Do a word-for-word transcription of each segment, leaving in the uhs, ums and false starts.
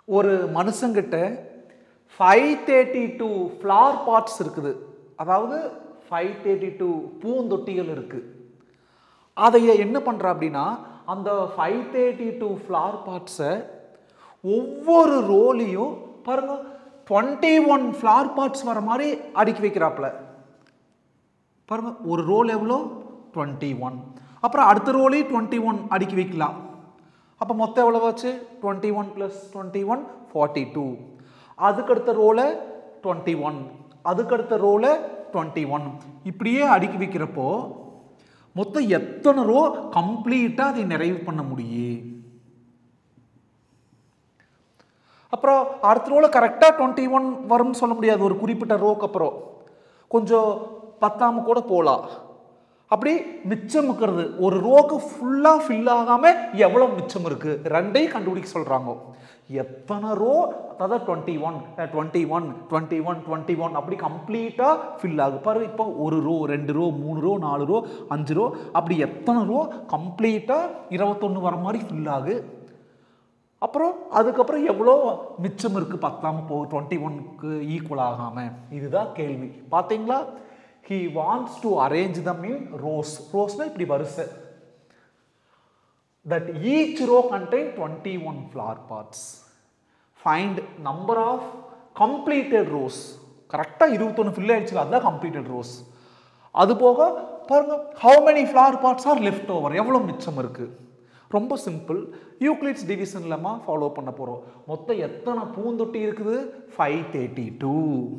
ஒரு மனுஷங்கிட்ட five thirty two flower pots இருக்குது. அதாவது ஃபைவ் தேர்ட்டி டூ பூந்தொட்டிகள் இருக்குது. அதை என்ன பண்ணுறா அப்படின்னா அந்த ஃபைவ் தேர்ட்டி டூ ஃப்ளவர் பாட்ஸை ஒவ்வொரு ரோலையும் பாருங்க டுவெண்ட்டி ஒன் ஃப்ளவர் பாட்ஸ் வர மாதிரி அடுக்கி வைக்கிறாப்புல. பாருங்க ஒரு ரோல் எவ்வளோ டுவெண்ட்டி ஒன், அப்புறம் அடுத்த ரோலையும் டுவெண்ட்டி ஒன் அடுக்கி வைக்கலாம். அப்போ மொத்தம் எவ்வளோ ஆச்சு twenty one plus twenty one forty two. அதுக்கடுத்த ரோலை டுவெண்ட்டி ஒன், அதுக்கடுத்த ரோலை டுவெண்ட்டி ஒன், இப்படியே அடுக்கி வைக்கிறப்போ மொத்தம் எத்தனை ரோ கம்ப்ளீட்டாக அதை நிறைவு பண்ண முடியும். அப்புறம் அடுத்த ரோல கரெக்டாக டுவெண்ட்டி ஒன் வரும்னு சொல்ல முடியாது. ஒரு குறிப்பிட்ட ரோக்கு அப்புறம் கொஞ்சம் பத்தாம கூட போகலாம். அப்படி மிச்சம் இருக்கிறது ஒரு ரோக்கு ஃபுல்லாக ஃபில் ஆகாமல் எவ்வளோ மிச்சம் இருக்குது ரெண்டையும் கண்டுபிடிக்க சொல்கிறாங்க. எத்தனை ரோ அதாவது twenty one twenty one twenty one twenty one அப்படி கம்ப்ளீட்டாக ஃபில் ஆகுது பாரு. இப்போ ஒரு ரோ ரெண்டு ரோ மூணு ரோ நாலு ரோ அஞ்சு ரோ அப்படி எத்தனை ரோ கம்ப்ளீட்டாக இருபத்தொன்று வர மாதிரி ஃபில் ஆகுது. அப்புறம் அதுக்கப்புறம் எவ்வளோ மிச்சம் இருக்குது பத்தாமல் போகுது டுவெண்ட்டி ஒன்க்கு ஈக்குவல் ஆகாமல். இதுதான் கேள்வி. பார்த்தீங்களா? He wants to arrange them in rows. Rows na இப்படி வரிசை. That each row contain twenty one flower pots. Find number of completed rows. கரெக்டா இருபத்தொன்று ஃபில் ஆயிடுச்சு, அதுதான் completed rows. அது போக பாருங்க how many flower pots are left over, எவ்வளோ மிச்சம் இருக்கு. ரொம்ப simple. Euclid's division lemma follow பண்ண போறோம். மொத்தம் எத்தனை பூந்தொட்டி இருக்குது ஃபைவ் தேர்ட்டி டூ.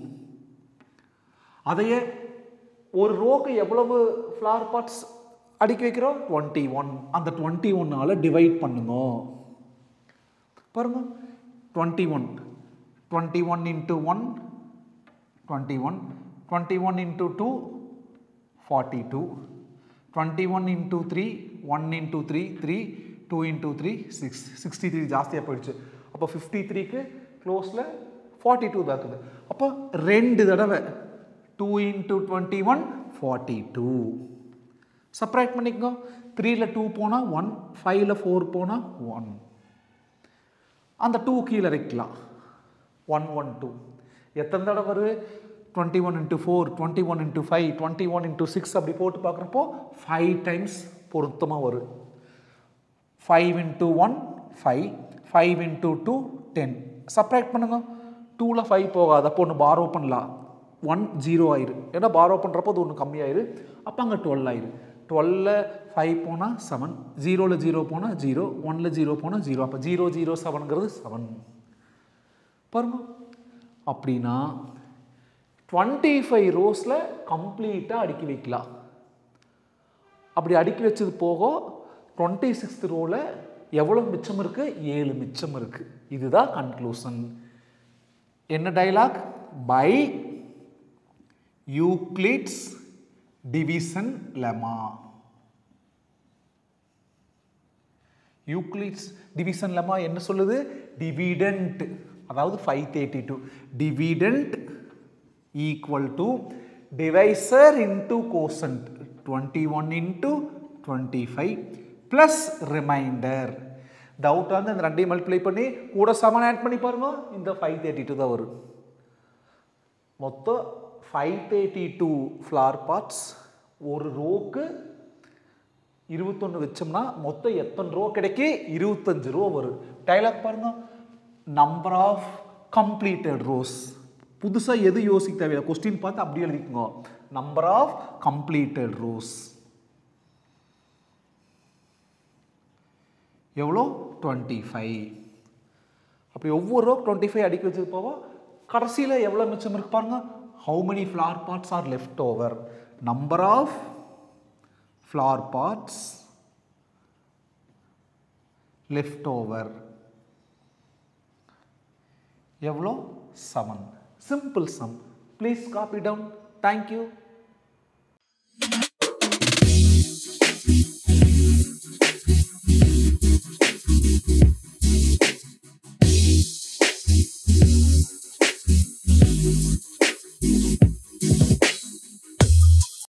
அதையே ஒரு ரோக்கு எவ்வளவு ஃப்ளவர் பாட்ஸ் அடுக்கி வைக்கிறோம் டுவெண்ட்டி ஒன். அந்த டுவெண்ட்டி ஒன்னால டிவைட் பண்ணுங்க. பாருங்க twenty one twenty one into one twenty one twenty one into two forty two twenty one into three one into three three two into three six sixty three ஜாஸ்தியாக போயிடுச்சு. அப்போ fifty த்ரீக்கு க்ளோஸில் forty two தாக்குது. அப்போ ரெண்டு தடவை two into twenty one forty two. Separate பண்ணிக்கோ. த்ரீல டூ போனால் ஒன், ஃபைவ்ல ஃபோர் போனால் ஒன். அந்த டூ கீழே வைக்கலாம். ஒன் ஒன் டூ எத்தனை தடவை வருது twenty one into four twenty one into five twenty one into six அப்படி போட்டு பார்க்குறப்போ ஃபைவ் டைம்ஸ் பொருத்தமாக வரும். Five into one five, five into two ten. Separate பண்ணுங்க. டூவில் ஃபைவ் போகாது, அப்போ ஒன்று பாரோ பண்ணலாம். ஒன் ஜீரோ ஆயிரு, ஏன்னா பாரோ பண்ணுறப்போ அது ஒன்று கம்மியாயிரு. அப்போ அங்கே டுவெல் ஆயிரு. டுவெல்ல ஃபைவ் போனால் செவன், ஜீரோவில் ஜீரோ போனால் ஜீரோ, ஒன்னில் ஜீரோ போனால் ஜீரோ. அப்போ ஜீரோ ஜீரோ செவனுங்கிறது செவன். பாருங்க அப்படின்னா டுவெண்ட்டி ஃபைவ் ரோஸில் கம்ப்ளீட்டாக அடுக்கி வைக்கலாம். அப்படி அடுக்கி வச்சது போக டுவெண்ட்டி சிக்ஸ்த் ரோவில் எவ்வளோ மிச்சம் இருக்குது ஏழு மிச்சம் இருக்குது. இதுதான் கன்க்ளூஷன். என்ன dialogue? By Euclid's division lemma. Euclid's division lemma என்ன சொல்லுது? டிவிடெண்ட் அதாவது five thirty two dividend equal to divisor into quotient twenty one into twenty five plus remainder. Doubt வந்து அந்த ரெண்டையும் மல்டிப்ளை பண்ணி கூட செவன் ஆட் பண்ணி பாருங்க, இந்த ஃபைவ் தேர்ட்டி டூ தான் வரும். மொத்தம் five thirty two flower pots ஒரு ரோக்கு இருபத்தொன்று வச்சோம்னா மொத்தம் எத்தனை ரோ கிடைக்கி இருபத்தஞ்சு ரோ வரும். டைலாக் பாருங்க. Number of completed rows. புதுசாக எது யோசிக்க தேவையில்லை, கொஸ்டின் பார்த்து அப்படியே எழுதிக்கோங்க. நம்பர் ஆஃப் கம்ப்ளீட்டட் ரோஸ் எவ்வளோ டுவெண்ட்டி ஃபைவ். அப்படி ஒவ்வொரு ரோ டுவெண்ட்டி ஃபைவ் அடிக்க வச்சது போவோம். கடைசியில் எவ்வளோ மிச்சம் இருக்கு பாருங்க. How many flower pots are left over? Number of flower pots left over எவ்வளோ seven. Simple sum. Please copy down. Thank you.